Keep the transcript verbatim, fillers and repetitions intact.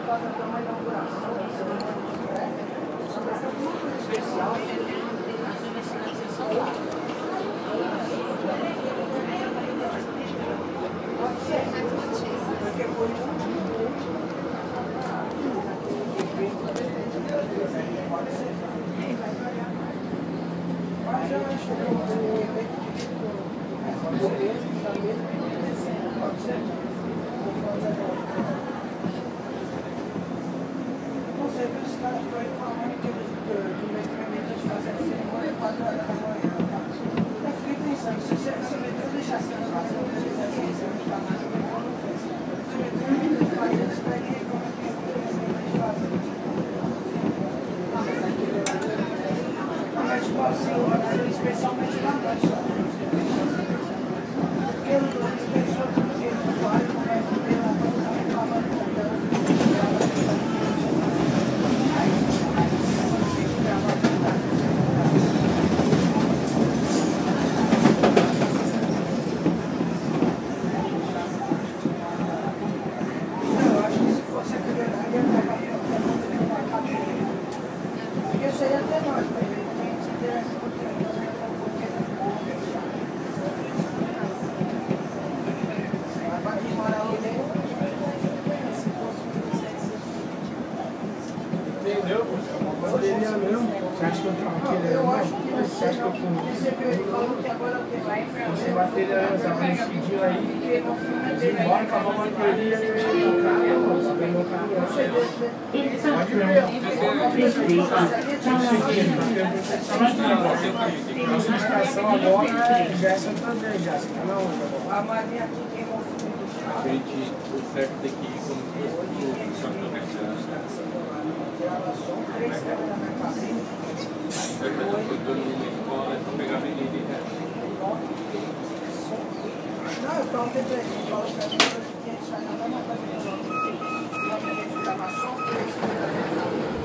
faz até uma inauguração, especial. Pode ser, porque foi o último. Pode ser. Mas eu acho que o evento de beleza também pode ser. Não sei, os caras foram reclamando que o metrô de fazer a cerimônia quatro horas da manhã. Eu fiquei pensando, se o metrô deixasse de fazer o que fizesse isso, eu não estava mais o metrô não fez. Se o metrô não faz, eles pedem como é que é de fazer. Mas, tipo assim, especialmente na noite só. Porque eles pensam que o usuário não vai poder lá para ficar reclamando. Entendeu? Poderia mesmo. Você acha que eu tenho aquele? Eu acho que você acha que eu tenho? Você materializar nesse dia aí, embora com a mão bateria, eu cheguei no carro, eu peguei o carro. Pode mesmo. Nossa estação agora já é Santander, já. Você tá na onda? A Maria aqui tem um fundo. A gente, o certo tem que ir como o Santander. São três caras na minha cabeça. Eu fui todo mundo na escola, então pegar a menina e não, eu perguntei pra ele, ele falou pra mim que a gente sai na mesma casa de nós. Nós a gente ficava só três caras.